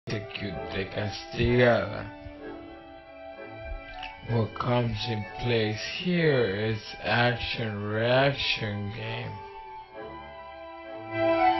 execute the castigada. What comes in place here is action-reaction game.